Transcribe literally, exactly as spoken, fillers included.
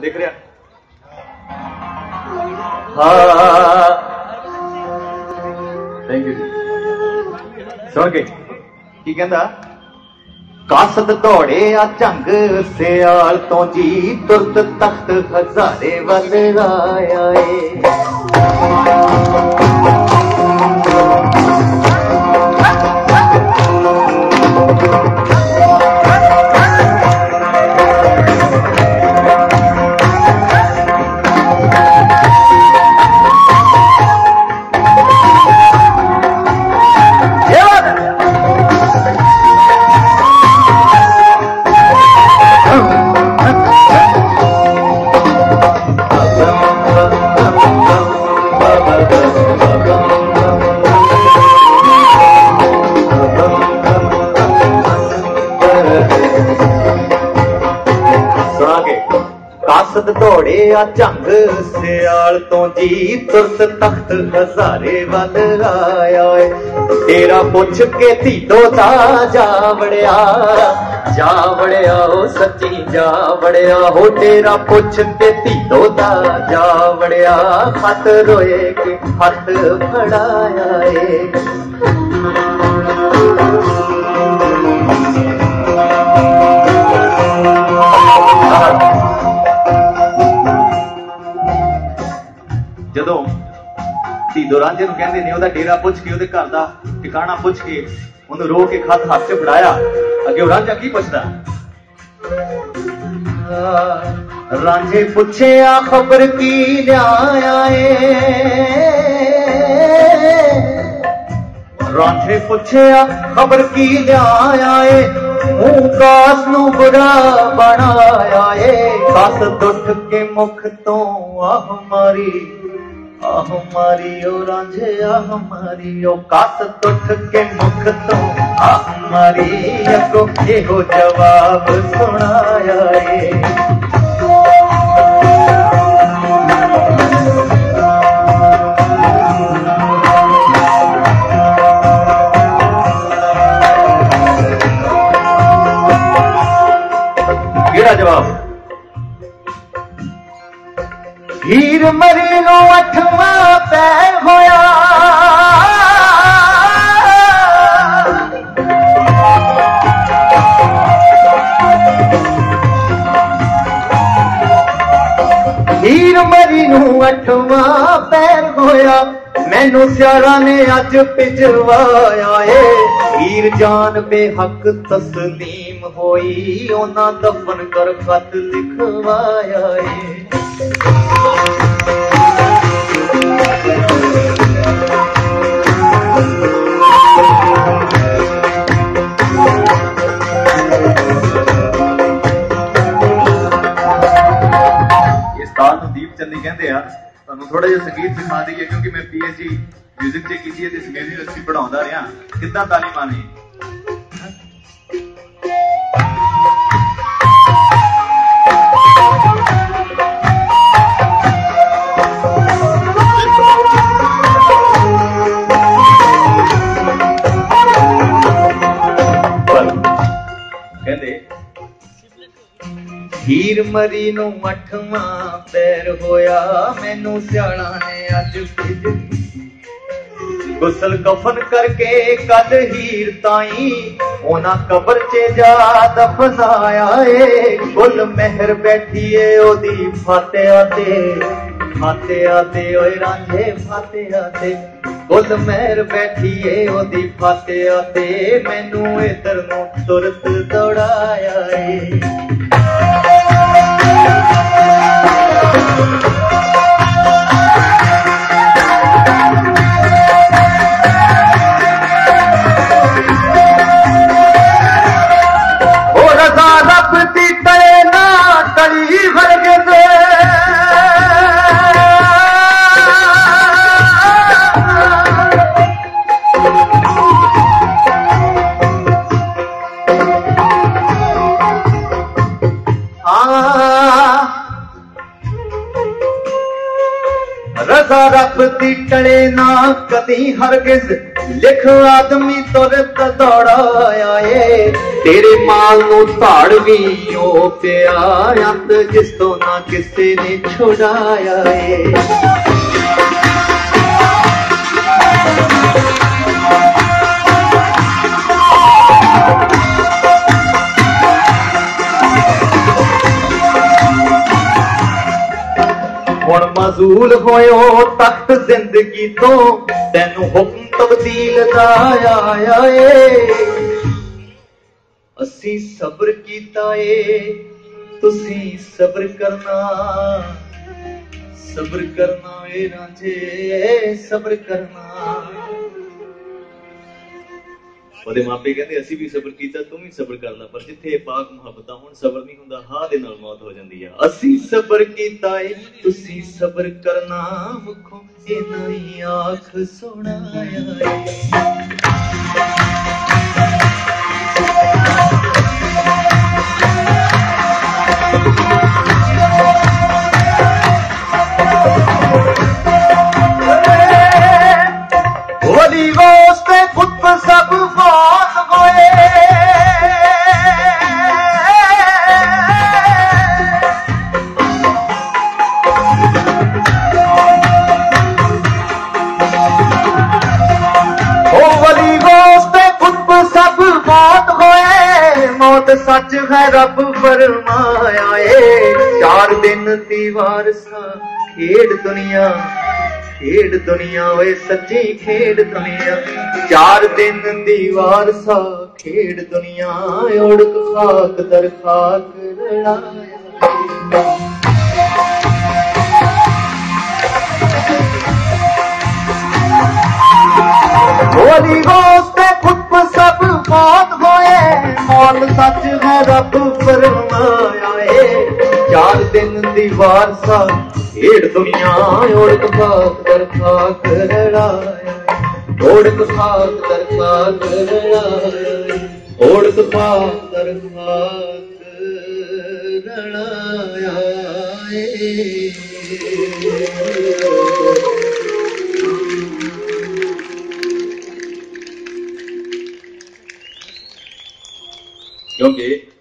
देख रहा हाँ थैंक यू सुन के की कहता कासद दौड़े आ झंग सियाल तो जी तुरत तख्त हजारे वल आया कासद दौड़े आ झंग सियाल तो जी तुरत तख्त हजारे वल आया तेरा पुछ के धीदो दा जा वड़िया जा वड़िया हो सच्ची जा वड़िया हो तेरा पुछ के धीदो दा जा वड़िया हथ रोए के हथ फड़ाया ਜਦੋਂ ਧੀਦੋ ਰਾਂਝੇ ਨੂੰ ਕਹਿੰਦੇ ਨੇ ਉਹਦਾ ਡੇਰਾ ਪੁੱਛ ਕੇ ਉਹਦੇ ਘਰ ਦਾ ਟਿਕਾਣਾ ਪੁੱਛ ਕੇ ਉਹਨੂੰ ਰੋ ਕੇ ਖੱਤ ਹੱਥ 'ਚ ਫੜਾਇਆ ਅੱਗੇ ਉਹ ਰਾਂਝਾ ਕੀ ਪੁੱਛਦਾ ਰਾਂਝੇ ਪੁੱਛਿਆ ਖਬਰ ਕੀ ਲਿਆਇਆ ਏ ਰਾਂਝੇ ਪੁੱਛਿਆ ਖਬਰ ਕੀ ਲਿਆਇਆ ਏ ਮੂੰਹ ਕਾਸ ਨੂੰ ਬੁਰਾ ਬਣਾਇਆ ਏ ਕਾਸ ਦੁੱਠ ਕੇ ਮੁਖ ਤੋਂ ਆਹ ਮਾਰੀ आह मारी ओ रांझे आह मारी ओ कासत उठ के मुख तो आह मारी अगो एहो जवाब सुनाया ए केड़ा जवाब हीर मरी नो अठवा पैर होया हीर मरी नो अठवा पैर होया मैनू सियारा ने अज भिजवाया ए हीर जान बेहक तस्लीम होई ओना दफन कर खत लिखवाया ए कहते हैं तुहानू थोड़ा जिहा संगीत सिखा दईए क्योंकि मैं पीएचडी म्यूजिक च कीती है ते संगीत यूनिवर्सिटी पढ़ाउंदा रहा किद्दां तालीम आनी कहंदे हीर मरी नू अठवा पैर होया मैनू सियाला ने अज भिज गुसल कफन करके कल हीर ताई ओना कबर च जा दफनाया ए गुल मेहर बैठी ए ओदी फातिहा ते फातिहा ते ओए रांझे फातिहा ते गुल मेहर बैठी ए ओदी फातिहा ते मैनू इधर नू तुरत दौड़ाया ए रजा रब दी टले ना कदी हरगिज लिख आदमी तुरत दौड़ाया ए तेरे माल नू धाड़ भी ओ पिया अंत जिस तो ना किसी ने छुड़ाया ए हुण मजूल होयो तख्त जिंदगी तो तेनू हुक्म तब्दील दा आया ए असी सब्र कीता ए तुसी सब्र करना सब्र करना ए रांझे सब्र करना ਉਹਦੇ ਮਾਪੇ ਕਹਿੰਦੇ ਅਸੀਂ ਵੀ ਸਬਰ ਕੀਤਾ ਤੂੰ ਵੀ ਸਬਰ ਕਰ ਲੈ ਪਰ ਜਿੱਥੇ ਪਾਕ ਮੁਹੱਬਤਾਂ ਹੁਣ ਸਬਰ ਨਹੀਂ ਹੁੰਦਾ ਹਾਂ ਦੇ ਨਾਲ ਮੌਤ ਹੋ ਜਾਂਦੀ ਆ ਅਸੀਂ ਸਬਰ ਕੀਤਾ ਏ ਤੁਸੀਂ ਸਬਰ ਕਰਨਾ ਮੁਖੋਂ ਇਹਨਾਂ ਹੀ ਆਖ ਸੁਣਾਇਆ ਏ वली वास्ते खुद सब बात होए ओ वली वास्ते खुद सब बात होए मौत सच है रब फरमाया ए चार दिन दीवार सा खेड दुनिया खेड दुनिया वे सच्ची खेड दुनिया चार दिन दीवार सा खेड दुनिया उड़क खाक दर खाक बोली गोस्ते खुद सब बात होए मौत सच है रब फरमाया ए चार दिन दीवार सा खेड दुनिया उड़क खाक दर खाक लड़ाया उड़क खाक दर खाक लड़ाया उड़क खाक दर खाक लड़ाया क्योंकि